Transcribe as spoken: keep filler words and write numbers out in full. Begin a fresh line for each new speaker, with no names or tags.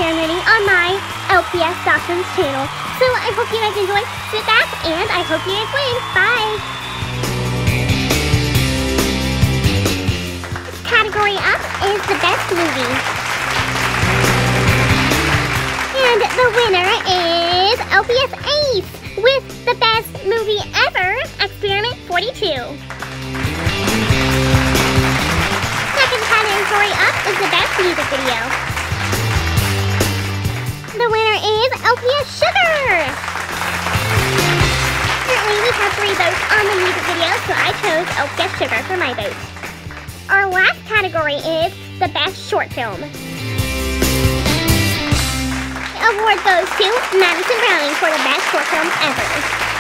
ceremony on my L P S Dawson's channel. So I hope you guys enjoy. Sit back, and I hope you guys win. Bye! Category up is the best movie. And the winner is L P S Ace with the best movie ever, Experiment forty-two. Second category up is the best music video. The winner is L P S Sugar. Currently we have three votes on the music video, so I chose L P S Sugar for my vote. Our last category is the best short film. The award goes to Madison Browning for the best short film ever.